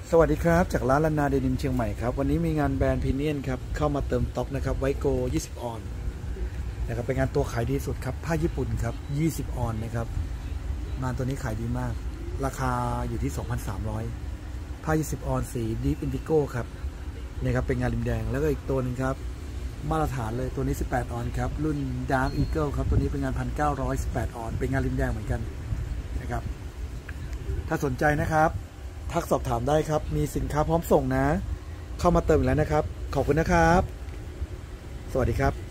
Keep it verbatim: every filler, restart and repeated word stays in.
สวัสดีครับจากร้านลานาเดนิมเชียงใหม่ครับวันนี้มีงานแบรนด์พรีเมียมครับเข้ามาเติมต็อกนะครับไวโกยี่สิบออนนะครับเป็นงานตัวขายดีสุดครับผ้าญี่ปุ่นครับยี่สิบออนนะครับงานตัวนี้ขายดีมากราคาอยู่ที่ สองพันสามร้อย ผ้ายี่สิบออนสีดีฟอินดิโก้ครับนี่ครับเป็นงานริมแดงแล้วก็อีกตัวหนึ่งครับมาตรฐานเลยตัวนี้สิบแปดออนครับรุ่นดาร์กอีเกิลครับตัวนี้เป็นงาน หนึ่งพันเก้าร้อยสิบแปดออนเป็นงานริมแดงเหมือนกันนะครับถ้าสนใจนะครับทักสอบถามได้ครับมีสินค้าพร้อมส่งนะเข้ามาเติมแล้วนะครับขอบคุณนะครับสวัสดีครับ